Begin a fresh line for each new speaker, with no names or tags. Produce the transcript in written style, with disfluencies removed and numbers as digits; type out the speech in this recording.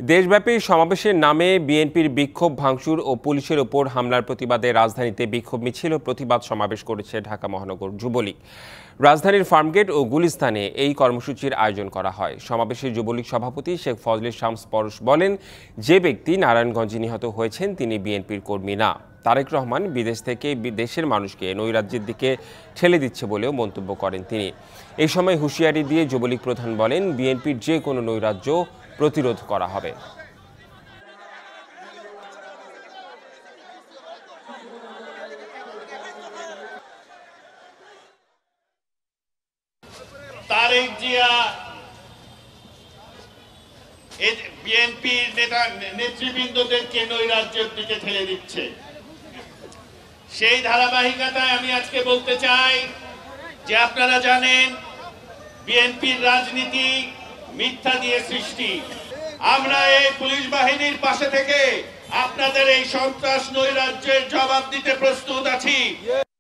দেশব্যাপী সমাবেশের নামে বিএনপির বিক্ষোভ ভাঙচুর ও পুলিশের ওপর হামলার প্রতিবাদে রাজধানীতে বিক্ষোভ মিছিল ও প্রতিবাদ সমাবেশ করেছে ঢাকা মহানগর যুবলীগ। রাজধানীর ফার্মগেট ও গুলিস্তানে এই কর্মসূচির আয়োজন করা হয়। সমাবেশে যুবলীগ সভাপতি শেখ ফজলে শামস পরশ বলেন, যে ব্যক্তি নারায়ণগঞ্জে নিহত হয়েছেন তিনি বিএনপির কর্মী না। তারেক রহমান বিদেশ থেকে দেশের মানুষকে নৈরাজ্যের দিকে ঠেলে দিচ্ছে বলেও মন্তব্য করেন তিনি। এই সময় হুঁশিয়ারি দিয়ে যুবলীগ প্রধান বলেন, বিএনপির যে কোনো নৈরাজ্য প্রতিরোধ করা হবে।
তারেক জিয়া বিএনপির নেতৃবৃন্দদেরকে নৈরাজ্যের দিকে ঠেলে দিচ্ছে। সেই ধারাবাহিকতায় আমি আজকে বলতে চাই যে আপনারা জানেন বিএনপির রাজনীতি মিথ্যা দিয়ে সৃষ্টি। আমরা এই পুলিশ বাহিনীর পাশে থেকে আপনাদের এই সন্ত্রাস নৈরাজ্যের জবাব দিতে প্রস্তুত আছি।